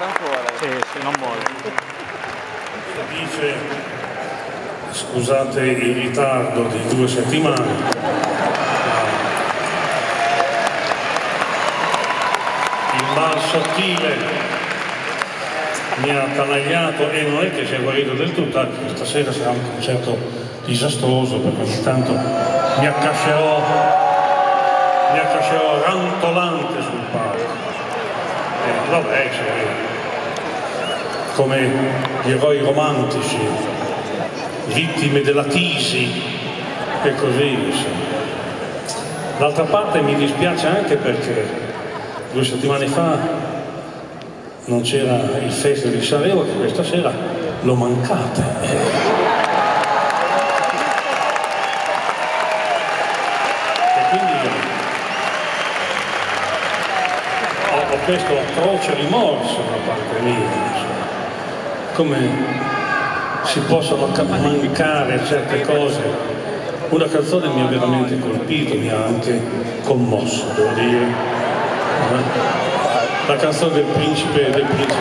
Sì, non muore. Dice, scusate il ritardo di 2 settimane, il mal sottile mi ha attanagliato e non è che sia guarito del tutto. Stasera sarà un concerto disastroso perché ogni tanto mi accascerò rantolante sul palco. Vabbè, come gli eroi romantici, vittime della tisi e così. D'altra parte mi dispiace anche perché 2 settimane fa non c'era il Festival di Sanremo, che questa sera lo mancate. E quindi ho questo atroce rimorso da parte mia, come si possono mancare certe cose. Una canzone mi ha veramente colpito, mi ha anche commosso, devo dire. La canzone del principe questa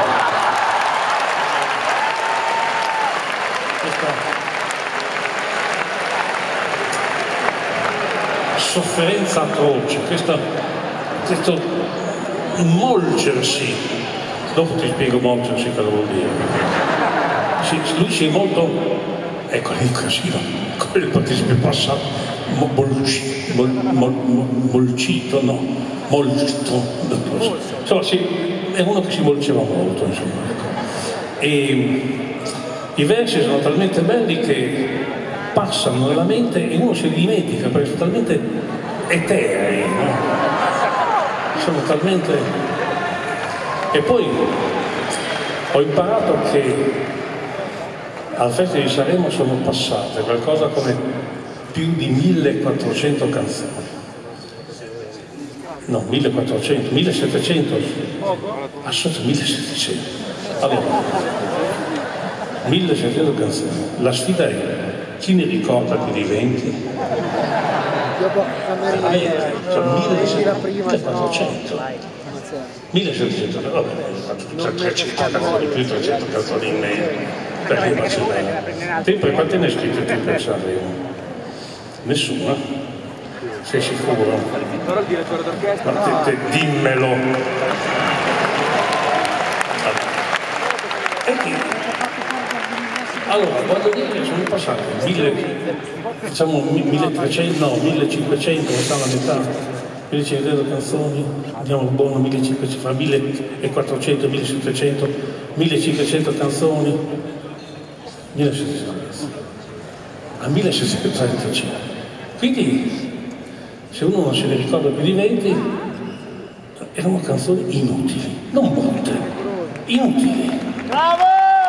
sofferenza atroce, questo molgersi, dopo ti spiego molgersi cosa vuol dire. Lui si è molto, ecco l'incasivo, quello partecipe passato, molcito, no, molto, insomma sì, è uno che si molceva molto, insomma, ecco. E i versi sono talmente belli che passano nella mente e uno si dimentica perché sono talmente eterei, no? Sono talmente... E poi ho imparato che al Festival di Sanremo sono passate qualcosa come più di 1400 canzoni. No, 1400, 1700, assolutamente 1700. Allora, 1700 canzoni. La sfida è, chi ne ricorda più di 20? Cioè 1400. 1700, vabbè, 300 canzoni più, 300 canzoni in meno. Perché faccio bene? Sempre quante ne hai scritte tu per Sanremo? Nessuna? Sei sicuro? Ma dimmelo! Allora, voglio dire che sono passati 1300, no, 1500, sta alla metà, 1500 canzoni, andiamo buono, 1500, fra 1400, 1700, 1500 canzoni, 1700 canzoni, a 1735. Quindi, se uno non se ne ricorda più di 20, erano canzoni inutili, non brutte, inutili. Bravo!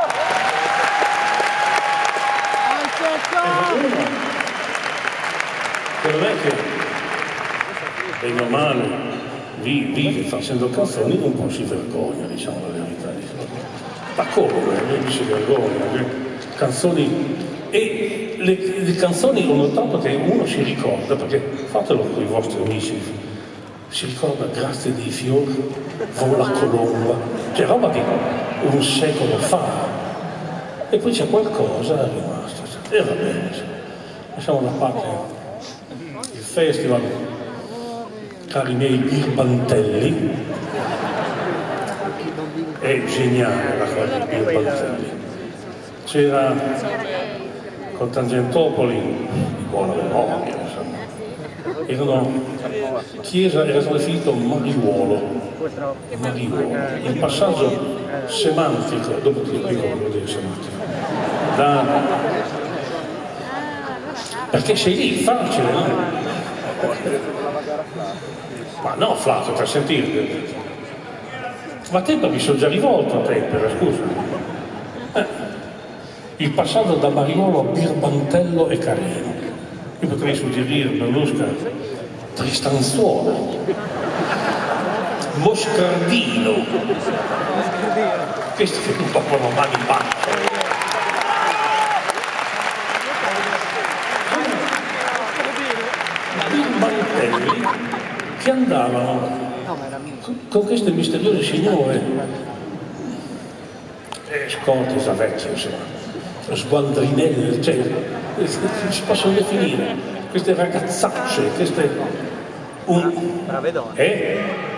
Non è che bene o male vive facendo canzoni, un po' si vergogna, diciamo la verità. Ma come? Lui si vergogna, canzoni. E le canzoni ho notato che uno si ricorda, perché fatelo con i vostri amici, si ricorda Grazie dei fiori, Vola colomba, c'è roba di un secolo fa, e poi c'è qualcosa rimasto, e va bene, lasciamo da parte il festival, cari miei birbantelli, è geniale la cosa dei birbantelli. C'era con Tangentopoli, di buona memoria, insomma, era stato definito mariuolo, il passaggio semantico, dopo ti spiego cosa vuol dire semantico, perché sei lì, facile, no? Ma no, Flavio, per sentire, ma te mi sono già rivolto a te, scusa. Il passaggio da Mariolo a Birbantello è carino. Io potrei suggerire Berlusca Tristanzuola, Moscardino, questi che un po' con mani in banca. Birbantelli che andavano con queste misteriose signore scorte, vecchie, insomma, sgualdrinelle, cioè, si possono definire queste ragazzacce, queste... Brave donne.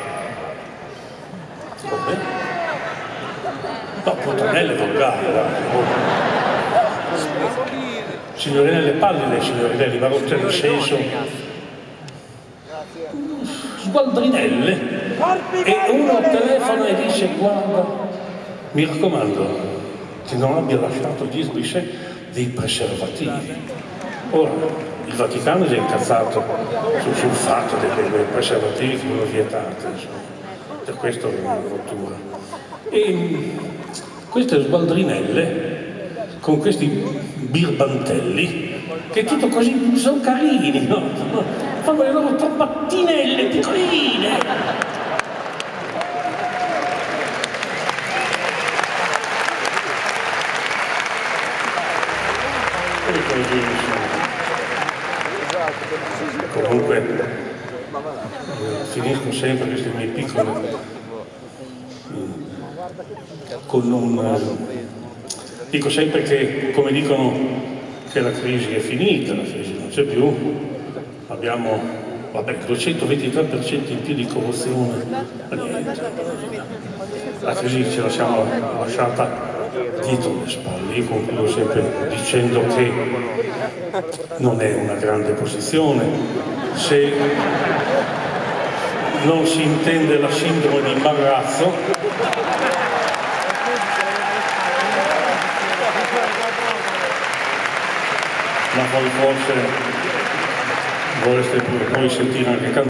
Come? No, puttanelle volgari, signorinelle pallide, signorinelle, ma c'è nel senso... sgualdrinelle, e uno telefona e dice: guarda, mi raccomando che non abbia lasciato dietro di sé dei preservativi. Ora, il Vaticano è già incazzato sul fatto dei preservativi che sono vietati, per questo è una rottura. E queste sgualdrinelle con questi birbantelli che tutto così sono carini, no? Fanno le loro trapattinelle piccoline. Comunque finisco sempre questi miei piccoli con un... dico sempre che, come dicono, che la crisi è finita, la crisi non c'è più, abbiamo, vabbè, 223% in più di corruzione, la crisi ce la siamo lasciata dietro le spalle. Io concludo sempre dicendo che non è una grande posizione se non si intende la sindrome di imbarazzo, ma poi forse vorreste poi sentire anche cantare.